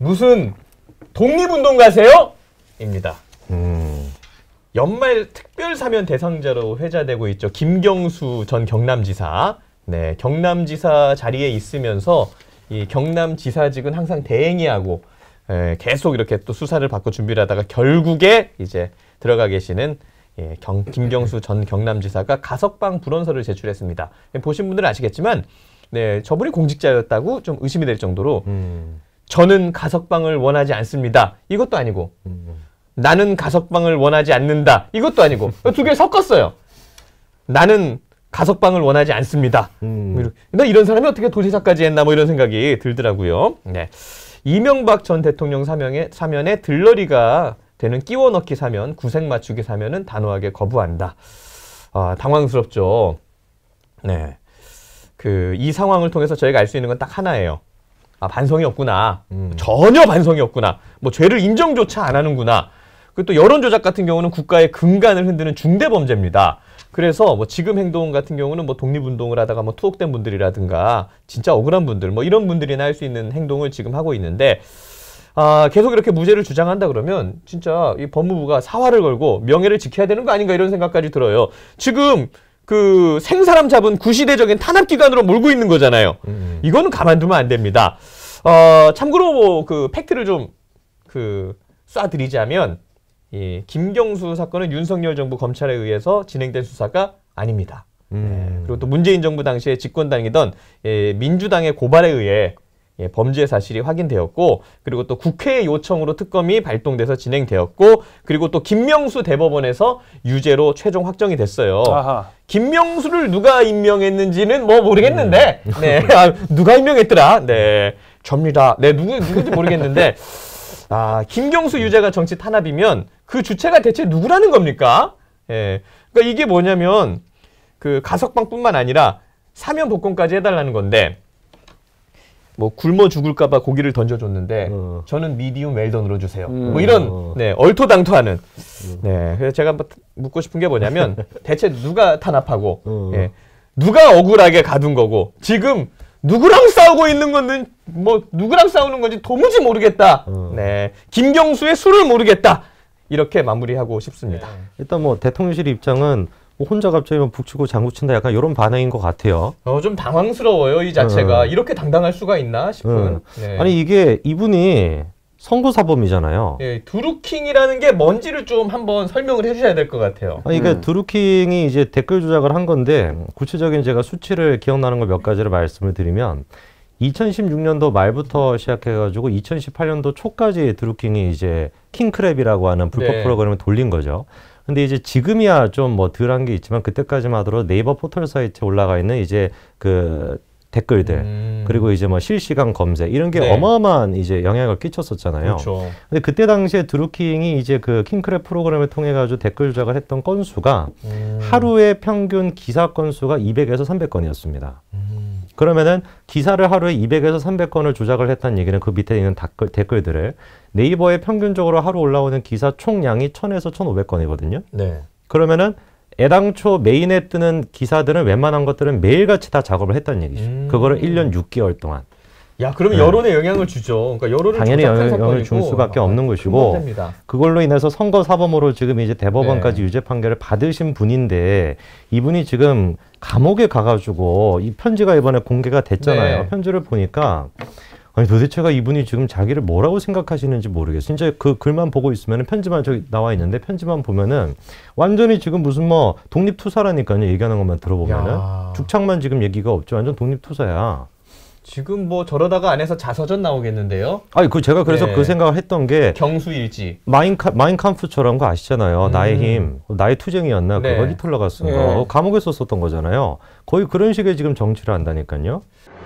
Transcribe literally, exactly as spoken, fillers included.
무슨 독립운동 가세요? 입니다. 음. 연말 특별 사면 대상자로 회자되고 있죠. 김경수 전 경남지사. 네, 경남지사 자리에 있으면서 이 경남지사직은 항상 대행이하고 에, 계속 이렇게 또 수사를 받고 준비를 하다가 결국에 이제 들어가 계시는 예, 경, 김경수 전 경남지사가 가석방 불원서를 제출했습니다. 보신 분들은 아시겠지만 네, 저분이 공직자였다고 좀 의심이 될 정도로 음. 저는 가석방을 원하지 않습니다. 이것도 아니고 음. 나는 가석방을 원하지 않는다. 이것도 아니고 두 개 섞었어요. 나는 가석방을 원하지 않습니다. 음. 나 이런 사람이 어떻게 도지사까지 했나 뭐 이런 생각이 들더라고요. 네. 이명박 전 대통령 사면에, 사면에 들러리가 되는 끼워 넣기 사면, 구색 맞추기 사면은 단호하게 거부한다. 아, 당황스럽죠. 네. 그, 이 상황을 통해서 저희가 알 수 있는 건 딱 하나예요. 아, 반성이 없구나. 음. 전혀 반성이 없구나. 뭐, 죄를 인정조차 안 하는구나. 그리고 또 여론조작 같은 경우는 국가의 근간을 흔드는 중대범죄입니다. 그래서 뭐 지금 행동 같은 경우는 뭐 독립운동을 하다가 뭐 투옥된 분들이라든가 진짜 억울한 분들 뭐 이런 분들이나 할 수 있는 행동을 지금 하고 있는데 아, 계속 이렇게 무죄를 주장한다 그러면 진짜 이 법무부가 사활을 걸고 명예를 지켜야 되는 거 아닌가 이런 생각까지 들어요. 지금 그 생사람 잡은 구시대적인 탄압기관으로 몰고 있는 거잖아요. 음. 이거는 가만두면 안 됩니다. 어, 참고로 뭐 그 팩트를 좀 그 쏴드리자면 이 김경수 사건은 윤석열 정부 검찰에 의해서 진행된 수사가 아닙니다. 음. 네. 그리고 또 문재인 정부 당시에 집권당이던 예, 민주당의 고발에 의해 예, 범죄 사실이 확인되었고 그리고 또 국회의 요청으로 특검이 발동돼서 진행되었고 그리고 또 김명수 대법원에서 유죄로 최종 확정이 됐어요. 아하. 김명수를 누가 임명했는지는 뭐 모르겠는데 음. 네. 아, 누가 임명했더라? 네, 접니다. 네, 누구, 누군지 모르겠는데 아, 김경수 유죄가 정치 탄압이면 그 주체가 대체 누구라는 겁니까? 예. 그러니까 이게 뭐냐면 그 가석방뿐만 아니라 사면 복권까지 해달라는 건데 뭐 굶어 죽을까봐 고기를 던져줬는데 어. 저는 미디움 웰던으로 주세요. 음. 뭐 이런 어. 네, 얼토당토하는. 네, 그래서 제가 묻고 싶은 게 뭐냐면 대체 누가 탄압하고 어. 예, 누가 억울하게 가둔 거고 지금 누구랑 싸우고 있는 건지 뭐 누구랑 싸우는 건지 도무지 모르겠다. 어. 네, 김경수의 수를 모르겠다. 이렇게 마무리하고 싶습니다. 네. 일단 뭐 대통령실 입장은 뭐 혼자 갑자기 뭐 북치고 장구친다 약간 이런 반응인 것 같아요. 어, 좀 당황스러워요, 이 자체가. 어. 이렇게 당당할 수가 있나 싶은. 어. 네. 아니 이게 이분이 선거사범이잖아요. 예, 두루킹이라는 게 뭔지를 좀 한번 설명을 해주셔야 될 것 같아요. 아니, 이게 음. 드루킹이 이제 댓글 조작을 한 건데 구체적인 제가 수치를 기억나는 거 몇 가지를 말씀을 드리면 이천십육 년도 말부터 시작해가지고 이천십팔 년도 초까지 드루킹이 이제 킹크랩이라고 하는 불법 네. 프로그램을 돌린 거죠. 근데 이제 지금이야 좀 뭐 덜한 게 있지만 그때까지만 하더라도 네이버 포털 사이트에 올라가 있는 이제 그 댓글들 음. 그리고 이제 뭐 실시간 검색 이런 게 네. 어마어마한 이제 영향을 끼쳤었잖아요. 그렇죠. 근데 그때 당시에 드루킹이 이제 그 킹크랩 프로그램을 통해 가지고 댓글 조작을 했던 건수가 음. 하루에 평균 기사 건수가 이백에서 삼백 건이었습니다. 음. 그러면은 기사를 하루에 이백에서 삼백 건을 조작을 했다는 얘기는 그 밑에 있는 댓글, 댓글들을 네이버에 평균적으로 하루 올라오는 기사 총량이 천에서 천오백 건이거든요. 네. 그러면은 애당초 메인에 뜨는 기사들은 웬만한 것들은 매일같이 다 작업을 했다는 얘기죠. 음. 그거를 일 년 육 개월 동안. 야, 그러면 네. 여론에 영향을 주죠. 그러니까 여론을 당연히 조작한 영향을 줄 사건이고. 수밖에 아, 없는 큰 것이고 문제입니다. 그걸로 인해서 선거 사범으로 지금 이제 대법원까지 네. 유죄 판결을 받으신 분인데 이분이 지금 감옥에 가가지고 이 편지가 이번에 공개가 됐잖아요. 네. 편지를 보니까 아니 도대체가 이분이 지금 자기를 뭐라고 생각하시는지 모르겠어요. 진짜 그 글만 보고 있으면 편지만 저기 나와 있는데 편지만 보면은 완전히 지금 무슨 뭐 독립투사라니까요. 얘기하는 것만 들어보면은 야. 죽창만 지금 얘기가 없죠. 완전 독립투사야. 지금 뭐 저러다가 안에서 자서전 나오겠는데요? 아니 그 제가 그래서 네. 그 생각을 했던 게 경수일지. 마인카, 마인캄프처럼 거 아시잖아요. 음. 나의 힘, 나의 투쟁이었나? 네. 그거 히틀러가 쓴 거. 네. 감옥에 썼었던 거잖아요. 거의 그런 식의 지금 정치를 한다니까요.